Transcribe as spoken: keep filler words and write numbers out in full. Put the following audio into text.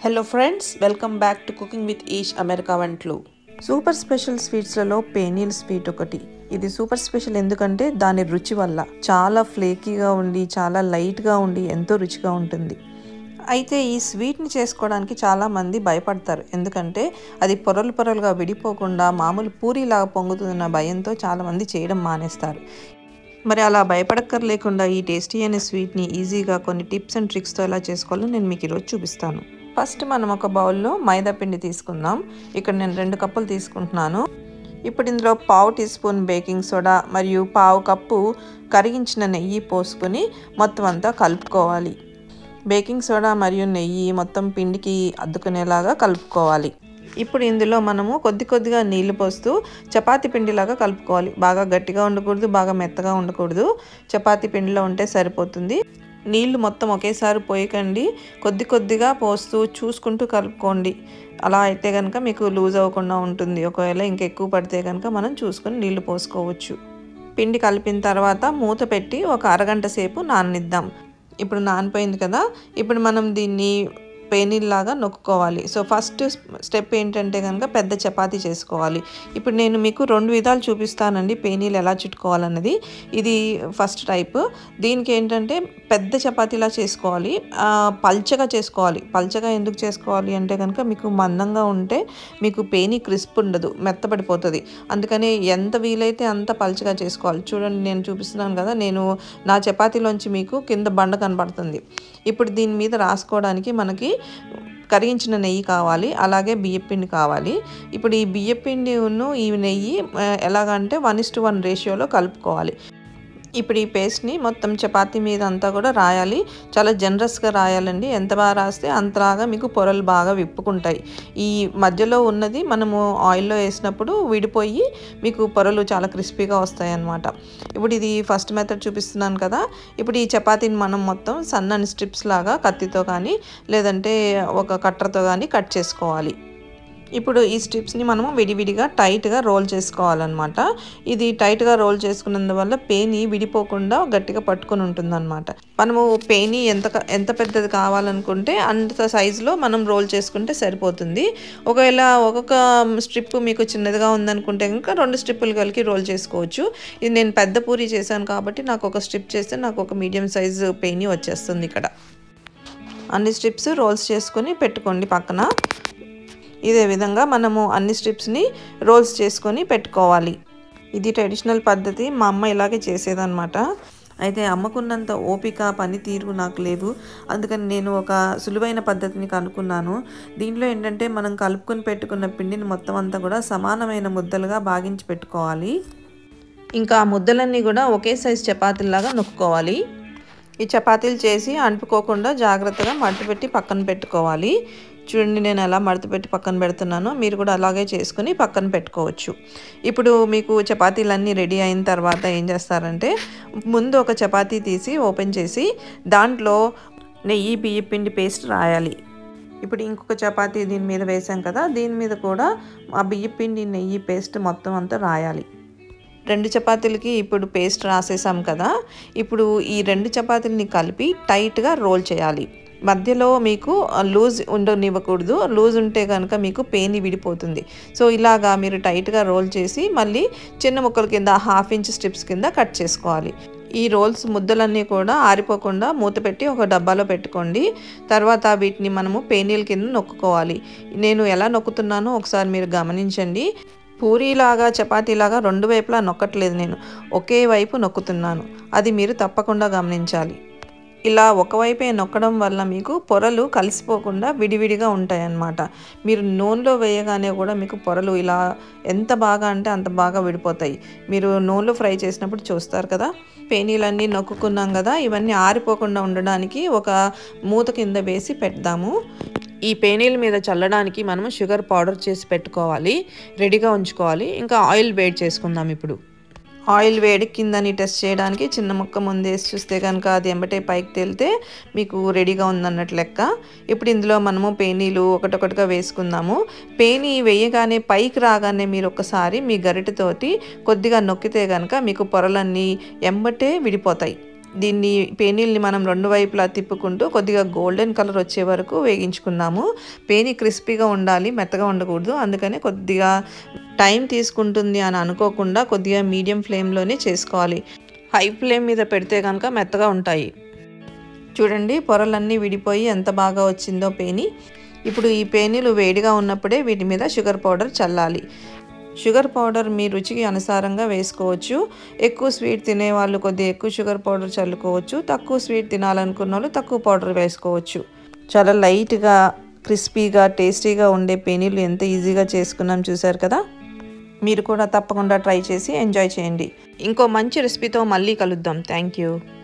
Hello friends, welcome back to cooking with ఈష్ America వంటలు. Super special స్వీట్స్లలో పేనీల్ స్వీట్ ఒకటి. ఇది సూపర్ స్పెషల్ ఎందుకంటే దాని రుచి వల్ల చాలా ఫ్లేకీగా ఉండి చాలా లైట్గా ఉండి ఎంతో రుచిగా ఉంటుంది. అయితే ఈ స్వీట్ని చేసుకోవడానికి చాలామంది భయపడతారు. ఎందుకంటే అది పొరలు పొరలుగా విడిపోకుండా మామూలు పూరిలాగా పొంగుతున్న భయంతో చాలామంది చేయడం మానేస్తారు. మరి అలా భయపడక్కర్లేకుండా ఈ టేస్టీ అనే స్వీట్ని ఈజీగా కొన్ని టిప్స్ అండ్ ట్రిక్స్తో ఎలా చేసుకోవాలో నేను మీకు ఈరోజు చూపిస్తాను. ఫస్ట్ మనం ఒక బౌల్లో మైదా పిండి తీసుకుందాం. ఇక్కడ నేను రెండు కప్పులు తీసుకుంటున్నాను. ఇప్పుడు ఇందులో పావు టీ స్పూన్ బేకింగ్ సోడా మరియు పావు కప్పు కరిగించిన నెయ్యి పోసుకొని మొత్తం అంతా కలుపుకోవాలి. బేకింగ్ సోడా మరియు నెయ్యి మొత్తం పిండికి అద్దుకునేలాగా కలుపుకోవాలి. ఇప్పుడు ఇందులో మనము కొద్ది కొద్దిగా నీళ్లు పోస్తూ చపాతీ పిండిలాగా కలుపుకోవాలి. బాగా గట్టిగా ఉండకూడదు, బాగా మెత్తగా ఉండకూడదు. చపాతీ పిండిలో ఉంటే సరిపోతుంది. నీళ్లు మొత్తం ఒకేసారి పోయకండి, కొద్ది కొద్దిగా పోస్తూ చూసుకుంటూ కలుపుకోండి. అలా అయితే కనుక మీకు లూజ్ అవ్వకుండా ఉంటుంది. ఒకవేళ ఇంకెక్కువ పడితే కనుక మనం చూసుకొని నీళ్లు పోసుకోవచ్చు. పిండి కలిపిన తర్వాత మూత పెట్టి ఒక అరగంట సేపు నాననిద్దాం. ఇప్పుడు నానిపోయింది కదా, ఇప్పుడు మనం దీన్ని పేనీల్ లాగా నొక్కుకోవాలి. సో ఫస్ట్ స్టెప్ ఏంటంటే కనుక పెద్ద చపాతీ చేసుకోవాలి. ఇప్పుడు నేను మీకు రెండు విధాలు చూపిస్తానండి పేనీలు ఎలా చుట్టుకోవాలన్నది. ఇది ఫస్ట్ టైప్. దీనికి ఏంటంటే పెద్ద చపాతీలా చేసుకోవాలి, పల్చగా చేసుకోవాలి. పల్చగా ఎందుకు చేసుకోవాలి అంటే కనుక మీకు మందంగా ఉంటే మీకు పేనీ క్రిస్ప్ ఉండదు, మెత్తపడిపోతుంది. అందుకని ఎంత వీలైతే అంత పల్చగా చేసుకోవాలి. చూడండి, నేను చూపిస్తున్నాను కదా, నేను నా చపాతీలోంచి మీకు కింద బండ కనబడుతుంది. ఇప్పుడు దీని మీద రాసుకోవడానికి మనకి కరిగించిన నెయ్యి కావాలి, అలాగే బియ్యపిండి కావాలి. ఇప్పుడు ఈ బియ్యపిండిను ఈ నెయ్యి ఎలాగంటే వన్ ఇస్ టు వన్ రేషియోలో కలుపుకోవాలి. ఇప్పుడు ఈ పేస్ట్ని మొత్తం చపాతీ మీద అంతా కూడా రాయాలి. చాలా జనరస్గా రాయాలండి. ఎంత బాగా రాస్తే అంతలాగా మీకు పొరలు బాగా విప్పుకుంటాయి. ఈ మధ్యలో ఉన్నది మనము ఆయిల్లో వేసినప్పుడు విడిపోయి మీకు పొరలు చాలా క్రిస్పీగా వస్తాయి అన్నమాట. ఇప్పుడు ఇది ఫస్ట్ మెథడ్ చూపిస్తున్నాను కదా. ఇప్పుడు ఈ చపాతీని మనం మొత్తం సన్నని స్ట్రిప్స్ లాగా కత్తితో కానీ లేదంటే ఒక కట్టర్తో కానీ కట్ చేసుకోవాలి. ఇప్పుడు ఈ స్ట్రిప్స్ని మనము విడివిడిగా టైట్గా రోల్ చేసుకోవాలన్నమాట. ఇది టైట్గా రోల్ చేసుకున్నందువల్ల పేని విడిపోకుండా గట్టిగా పట్టుకొని ఉంటుందన్నమాట. మనము పేని ఎంత ఎంత పెద్దది కావాలనుకుంటే అంత సైజులో మనం రోల్ చేసుకుంటే సరిపోతుంది. ఒకవేళ ఒక్కొక్క స్ట్రిప్ మీకు చిన్నదిగా ఉందనుకుంటే కనుక రెండు స్ట్రిప్పులు కలిపి రోల్ చేసుకోవచ్చు. ఇది నేను పెద్ద పూరి చేశాను కాబట్టి నాకు ఒక స్ట్రిప్ చేస్తే నాకు ఒక మీడియం సైజు పేని వచ్చేస్తుంది. ఇక్కడ అన్ని స్ట్రిప్స్ రోల్స్ చేసుకొని పెట్టుకోండి పక్కన. ఇదే విధంగా మనము అన్ని స్ట్రిప్స్ని రోల్స్ చేసుకొని పెట్టుకోవాలి. ఇది ట్రెడిషనల్ పద్ధతి. మా అమ్మ ఇలాగే చేసేదన్నమాట. అయితే అమ్మకున్నంత ఓపిక పనితీరు నాకు లేవు. అందుకని నేను ఒక సులువైన పద్ధతిని కనుక్కున్నాను. దీంట్లో ఏంటంటే మనం కలుపుకొని పెట్టుకున్న పిండిని మొత్తం అంతా కూడా సమానమైన ముద్దలుగా భాగించి పెట్టుకోవాలి. ఇంకా ఆ ముద్దలన్నీ కూడా ఒకే సైజు చపాతీలాగా నొక్కుకోవాలి. ఈ చపాతీలు చేసి అంటుకోకుండా జాగ్రత్తగా మడత పెట్టి పక్కన పెట్టుకోవాలి. చూడండి, నేను ఎలా మడత పెట్టి పక్కన పెడుతున్నానో మీరు కూడా అలాగే చేసుకుని పక్కన పెట్టుకోవచ్చు. ఇప్పుడు మీకు చపాతీలన్నీ రెడీ అయిన తర్వాత ఏం చేస్తారంటే ముందు ఒక చపాతీ తీసి ఓపెన్ చేసి దాంట్లో నెయ్యి బియ్యపిండి పేస్ట్ రాయాలి. ఇప్పుడు ఇంకొక చపాతీ దీని మీద వేసాం కదా, దీని మీద కూడా ఆ బియ్యపిండి నెయ్యి పేస్ట్ మొత్తం అంతా రాయాలి. రెండు చపాతీలకి ఇప్పుడు పేస్ట్ రాసేసాం కదా. ఇప్పుడు ఈ రెండు చపాతీలని కలిపి టైట్గా రోల్ చేయాలి. మధ్యలో మీకు లూజ్ ఉండనివ్వకూడదు. లూజ్ ఉంటే కనుక మీకు పేని విడిపోతుంది. సో ఇలాగా మీరు టైట్గా రోల్ చేసి మళ్ళీ చిన్న ముక్కల కింద హాఫ్ ఇంచ్ స్ట్రిప్స్ కింద కట్ చేసుకోవాలి. ఈ రోల్స్ ముద్దలన్నీ కూడా ఆరిపోకుండా మూత పెట్టి ఒక డబ్బాలో పెట్టుకోండి. తర్వాత వీటిని మనము పేనీల కింద నొక్కుకోవాలి. నేను ఎలా నొక్కుతున్నానో ఒకసారి మీరు గమనించండి. పూరీలాగా చపాతీలాగా రెండు వైపులా నొక్కట్లేదు, నేను ఒకే వైపు నొక్కుతున్నాను. అది మీరు తప్పకుండా గమనించాలి. ఇలా ఒకవైపే నొక్కడం వల్ల మీకు పొరలు కలిసిపోకుండా విడివిడిగా ఉంటాయి అన్నమాట. మీరు నూనెలో వేయగానే కూడా మీకు పొరలు ఇలా ఎంత బాగా అంటే అంత బాగా విడిపోతాయి. మీరు నూనెలో ఫ్రై చేసినప్పుడు చూస్తారు కదా. పేనీలన్నీ నొక్కుకున్నాం కదా, ఇవన్నీ ఆరిపోకుండా ఉండడానికి ఒక మూత కింద వేసి పెడదాము. ఈ పేనీల మీద చల్లడానికి మనము షుగర్ పౌడర్ చేసి పెట్టుకోవాలి, రెడీగా ఉంచుకోవాలి. ఇంకా ఆయిల్ వేడి చేసుకుందాం. ఇప్పుడు ఆయిల్ వేడి కిందని టెస్ట్ చేయడానికి చిన్న ముక్క ముందేసి చూస్తే కనుక అది ఎంబటే పైకి తేలితే మీకు రెడీగా ఉందన్నట్టు లెక్క. ఇప్పుడు ఇందులో మనము పేనీలు ఒకటొకటిగా వేసుకుందాము. పేనీ వేయగానే పైకి రాగానే మీరు ఒకసారి మీ గరిటెతోటి కొద్దిగా నొక్కితే కనుక మీకు పొరలన్నీ ఎంబటే విడిపోతాయి. దీన్ని పేనీల్ని మనం రెండు వైపులా తిప్పుకుంటూ కొద్దిగా గోల్డెన్ కలర్ వచ్చే వరకు వేగించుకున్నాము. పేని క్రిస్పీగా ఉండాలి, మెత్తగా ఉండకూడదు. అందుకని కొద్దిగా టైం తీసుకుంటుంది అని అనుకోకుండా కొద్దిగా మీడియం ఫ్లేమ్లోనే చేసుకోవాలి. హై ఫ్లేమ్ మీద పెడితే కనుక మెత్తగా ఉంటాయి. చూడండి పొరలన్నీ విడిపోయి ఎంత బాగా వచ్చిందో పేని. ఇప్పుడు ఈ పేనీలు వేడిగా ఉన్నప్పుడే వీటి మీద షుగర్ పౌడర్ చల్లాలి. షుగర్ పౌడర్ మీ రుచికి అనుసారంగా వేసుకోవచ్చు. ఎక్కువ స్వీట్ తినేవాళ్ళు కొద్దిగా ఎక్కువ షుగర్ పౌడర్ చల్లుకోవచ్చు. తక్కువ స్వీట్ తినాలనుకున్న వాళ్ళు తక్కువ పౌడర్ వేసుకోవచ్చు. చాలా లైట్గా క్రిస్పీగా టేస్టీగా ఉండే పేనీలు ఎంత ఈజీగా చేసుకున్నాం చూసారు కదా. మీరు కూడా తప్పకుండా ట్రై చేసి ఎంజాయ్ చేయండి. ఇంకో మంచి రెసిపీతో మళ్ళీ కలుద్దాం. Thank you.